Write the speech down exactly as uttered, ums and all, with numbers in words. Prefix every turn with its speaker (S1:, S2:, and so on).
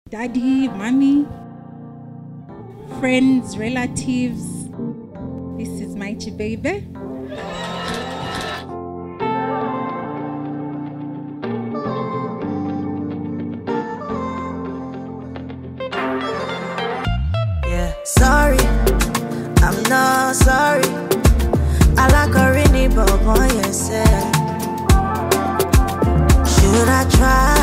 S1: daddy, mommy, friends, relatives. This is my baby.
S2: Yeah, sorry, I'm not sorry. I like a rainy bob on your set. Should I try?